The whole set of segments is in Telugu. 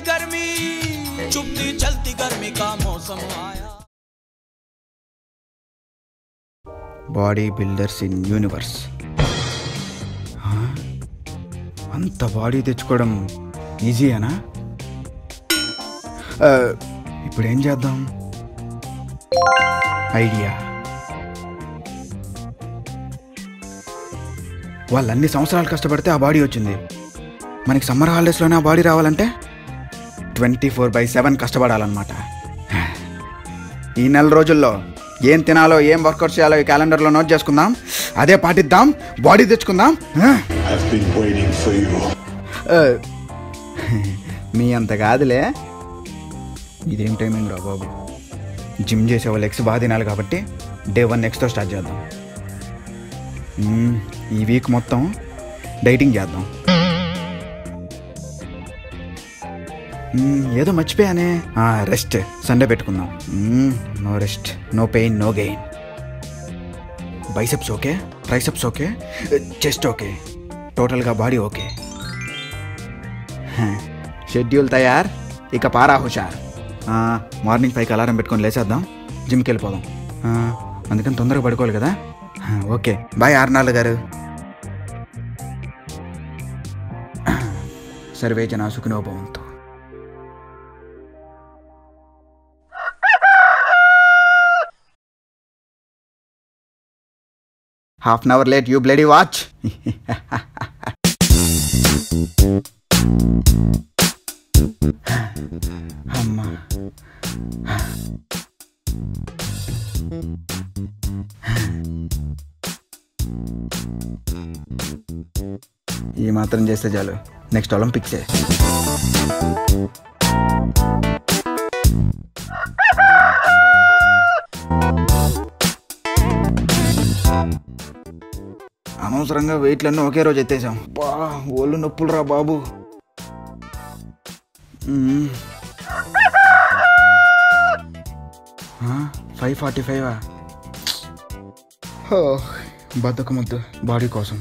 गर्मी चुपती चलती गर्मी का मौसम आया. Body builders in universe. అంత బాడీ తెచ్చుకోవడం ఈజీయేనా? ఇప్పుడు ఏం చేద్దాం? ఐడియా. వాళ్ళు అన్ని సంవత్సరాలు కష్టపడితే ఆ బాడీ వచ్చింది. మనకి సమ్మర్ హాలిడేస్లోనే ఆ బాడీ రావాలంటే 24/7 కష్టపడాలన్నమాట. ఈ నెల రోజుల్లో ఏం తినాలో ఏం వర్కౌట్ చేయాలో ఈ క్యాలెండర్లో నోట్ చేసుకుందాం, అదే పాటిద్దాం, బాడీ తెచ్చుకుందాం. మీ అంత కాదులే. ఇదేం టైమింగ్ రా బాబు. జిమ్ చేసే వాళ్ళు ఎక్స్ బాగా తినాలి కాబట్టి డే 1 ఎక్స్తో స్టార్ట్ చేద్దాం. ఈ వీక్ మొత్తం డైటింగ్ చేద్దాం. ఏదో మర్చిపోయానే, రెస్ట్. సండే పెట్టుకుందాం. No rest, no pain, no gain. Biceps okay, triceps okay, chest okay, టోటల్గా బాడీ ఓకే. షెడ్యూల్ తయార్, ఇక పారా హుషార్. మార్నింగ్ 5కి అలారం పెట్టుకొని లేచేద్దాం, జిమ్కి వెళ్ళిపోదాం. అందుకని తొందరగా పడుకోవాలి కదా. ఓకే బాయ్ ఆర్నాల్డ్ గారు. సర్వే జనా సుఖినో భవంతు. Half an hour late, you bloody watch. అమ్మా. ఈ మాత్రం చేస్తే చాలు, నెక్స్ట్ ఒలింపిక్సే. అనవసరంగా వెయిట్లన్నీ ఒకే రోజు ఎత్తేసాం. బా ఒళ్ళు నొప్పులు రా బాబు. 5:45. బద్దకమొద్దు బాడీ కోసం.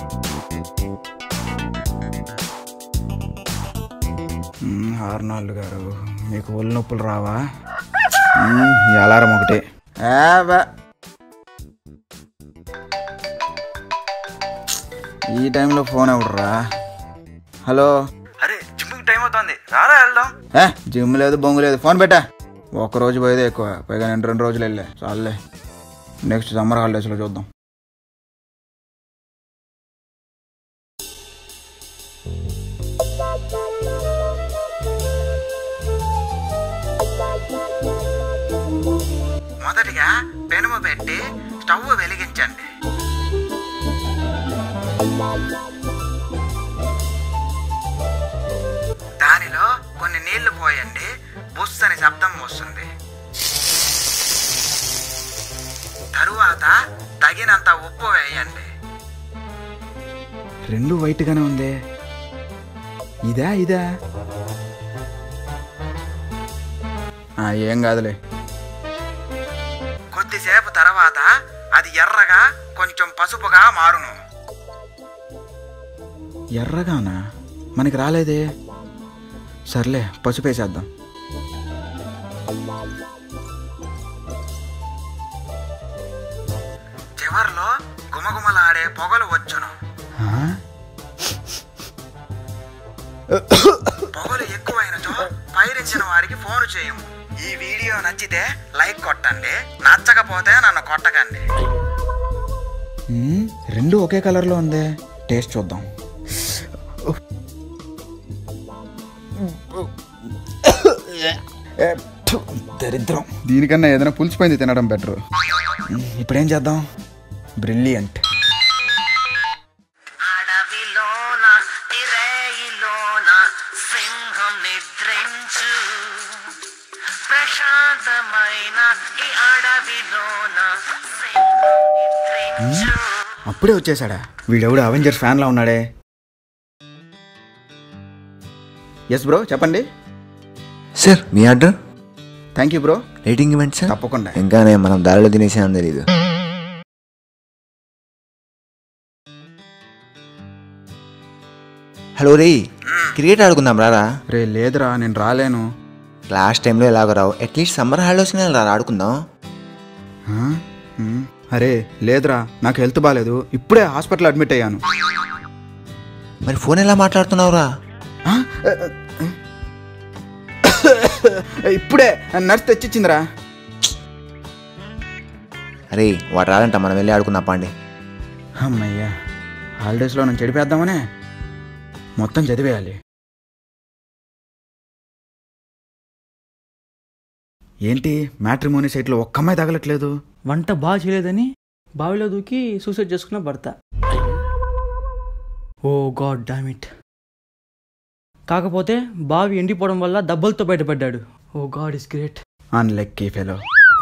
ఆర్నాల్డ్ గారు, మీకు ఒళ్ళు నొప్పులు రావా? ఈ అలారం ఒకటే. ఈ టైంలో ఫోన్ ఎవడరా? హలో. అరే జిమ్కి టైం అవుతుంది, రారా వెళ్దాం. జిమ్ లేదు, బొంగు లేదు, ఫోన్ పెట్టా. ఒక్కరోజు పోయేదే ఎక్కువ, పైగా నేను 2 రోజులు వెళ్ళా. చాలులే, నెక్స్ట్ సమ్మర్ హాలిడేస్లో చూద్దాం. మొదటిగా పెనుము పెట్టి స్టవ్ వెలిగించండి. దానిలో కొన్ని నీళ్లు పోయండి, బుస్ అని శబ్దం వస్తుంది. తరువాత తగినంత ఉప్పు వేయండి. 2 వైట్గానే ఉంది. ఇదా? ఏం కాదులే. కొద్దిసేపు తర్వాత అది ఎర్రగా కొంచెం పసుపుగా మారును. ఎర్రగానా? మనకి రాలేదే. సర్లే, పసుపు వేసేద్దాం. చివర్లో గుమగుమలాడే పొగలు వచ్చును. పొగలు ఎక్కువైనచో పైరించిన వారికి ఫోన్ చేయము. ఈ వీడియో నచ్చితే లైక్ కొట్టండి, నచ్చకపోతే నన్ను కొట్టకండి. 2 ఒకే కలర్లో ఉంది. టేస్ట్ చూద్దాం. దరిద్రం. దీనికన్నా ఏదైనా పులిసిపోయింది తినడం బెటర్. ఇప్పుడేం చేద్దాం? బ్రిలియంట్. అప్పుడే వచ్చేసాడా వీడెవడు? అవెంజర్స్ ఫ్యాన్లా ఉన్నాడే. ఎస్ బ్రో, చెప్పండి. సార్ మీ order. Thank you bro. Rating ఇవ్వండి సార్. తప్పకుండా. ఇంకానే మనం దారిలో తినేసామని తెలీదు. హలో రే, క్రికెట్ ఆడుకుందాం రారా. రే లేదురా, నేను రాలేను. లాస్ట్ టైంలో ఎలాగో రావు, అట్లీస్ట్ సమ్మర్ హాలిడేస్కి రా ఆడుకుందాం. అరే లేదురా, నాకు హెల్త్ బాగాలేదు, ఇప్పుడే హాస్పిటల్ అడ్మిట్ అయ్యాను. మరి ఫోన్ ఎలా మాట్లాడుతున్నావురా? ఇప్పుడే నర్స్ తెచ్చిచ్చిందిరా. అరే వాడు రాదంట, మనం వెళ్ళి ఆడుకుందాం పండి. అమ్మయ్యా, హాలిడేస్లో నేను చెడిపేద్దామనే మొత్తం చదివేయాలి. ఏంటి మ్యాట్రిమోనీ సైట్లో ఒక్క అమ్మాయి తగలట్లేదు? వంట బాగా చేయలేదని బావిలో దూకి సూసైడ్ చేసుకున్న భర్త. Oh god damn it. కాకపోతే బావి ఎండిపోవడం వల్ల దెబ్బలతో బయటపడ్డాడు. Oh god is great. Unlucky fellow.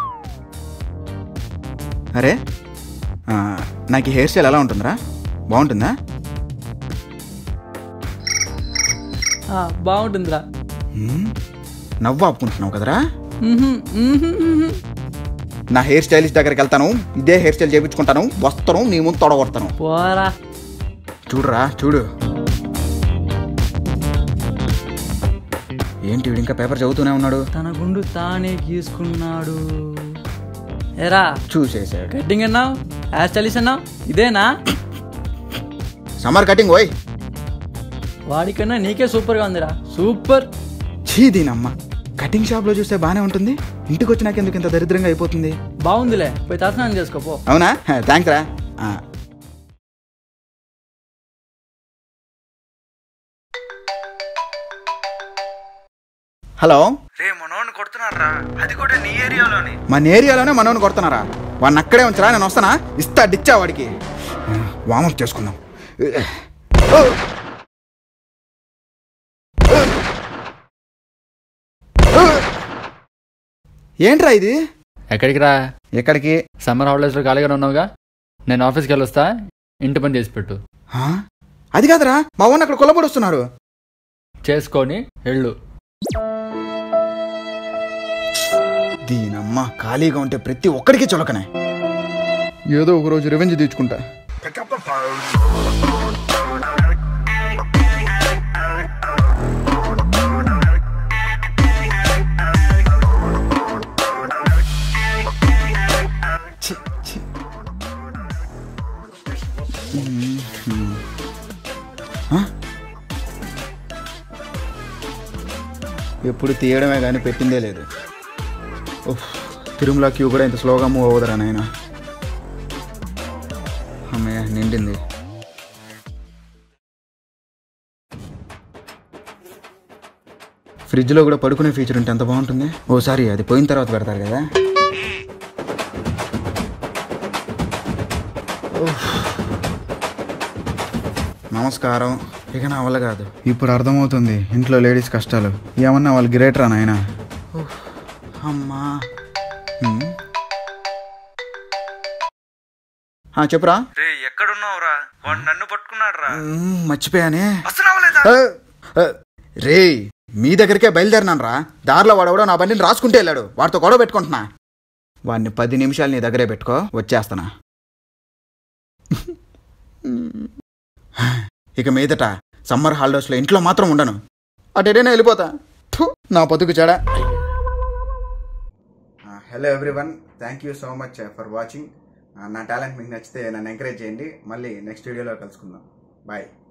అరే నాకు ఈ హెయిర్ స్టైల్ ఎలా ఉంటుందిరా? బాగుంటుందా? బాగుంటుందిరా. నవ్వు ఆపుకుంటున్నావు కదరా? నా హెయిర్ స్టైలిస్ట్ దగ్గరికి వెళ్తాను, ఇదే హెయిర్ స్టైల్ చేయించుకుంటాను, వస్తాను, నీ ముందు తొడగొడతాను. పోరా. చూడురా చూడు. ఏంటి వీడు ఇంకా పేపర్ చదువుతూనే ఉన్నాడు? తన గుండు తానే గీసుకున్నాడు. ఏరా చూసేసాడు. కటింగ్ అన్నావు, హెయిర్ స్టైలిష్ అన్నావు, ఇదేనా? సమ్మర్ కటింగ్ ఓయ్. వాడికన్నా నీకే సూపర్గా ఉందిరా, సూపర్. చీదీనమ్మ, కటింగ్ షాప్లో చూస్తే బాగానే ఉంటుంది, ఇంటికి వచ్చినాక ఎందుకు ఇంత దరిద్రంగా అయిపోతుంది? బాగుందిలే, పోయి తలస్నానం చేసుకోపో. అవునా? థ్యాంక్స్ రా. హలో. రే మనోని కొడుతున్నారా? అది కూడా నీ ఏరియాలోనే. మన ఏరియాలోనే మనోని కొడుతున్నారా? వాడిని అక్కడే ఉంచరా, నేను వస్తానా? ఇస్తా డిచ్చా వాడికి. వామప్ చేసుకుందాం. ఏంట్రా ఇది? ఎక్కడికి రా? ఎక్కడికి? సమ్మర్ హాలిడేస్లో ఖాళీగా ఉన్నావుగా, నేను ఆఫీస్కి వెళ్ళి వస్తా, ఇంటి పని చేసి పెట్టు. అది కాదురా, మా వాడిని అక్కడ కొల్లబడి వస్తున్నారు. చేసుకొని వెళ్ళు. దీనమ్మ, ఖాళీగా ఉంటే ప్రతి ఒక్కడికి చులకనే. ఏదో ఒక రోజు రివెంజ్ తీర్చుకుంటా. ఎప్పుడు తీయడమే కానీ పెట్టిందే లేదు. తిరుమల క్యూ కూడా ఇంత స్లోగా మూవ్ అవ్వదురా నాయన. అమ్మయ్య, నిండింది. ఫ్రిడ్జ్లో కూడా పడుకునే ఫీచర్ ఉంటే ఎంత బాగుంటుంది. ఓసారి అది పోయిన తర్వాత పెడతారు కదా. నమస్కారం. ఇక నా వల్ల కాదు. ఇప్పుడు అర్థమవుతుంది ఇంట్లో లేడీస్ కష్టాలు. ఏమన్నా వాళ్ళు గ్రేట్ రా నాయన. అమ్మా. చెప్పురా. రే ఎక్కడున్నావురా? వాడు నన్ను పట్టుకున్నాడు రా. మర్చిపోయానే. రే మీ దగ్గరికే బయలుదేరినాను రా. దారిలో వాడెవడో నా బండిని రాసుకుంటే వెళ్ళాడు, వాడితో గొడవ పెట్టుకుంటున్నా. వాడిని 10 నిమిషాలు నీ దగ్గరే పెట్టుకో, వచ్చేస్తానా. ఇక మీదట సమ్మర్ హాలిడేస్లో ఇంట్లో మాత్రం ఉండను, అటేనే వెళ్ళిపోతా. నా బతుకు చెడ. Hello everyone, thank you so much for watching. నా టాలెంట్ మీకు నచ్చితే నన్ను ఎంకరేజ్ చేయండి. మళ్ళీ నెక్స్ట్ వీడియోలో కలుసుకుందాం. బాయ్.